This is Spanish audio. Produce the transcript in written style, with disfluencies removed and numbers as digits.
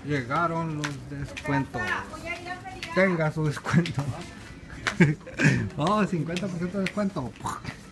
Llegaron los descuentos. Tenga su descuento. Oh, 50% de descuento.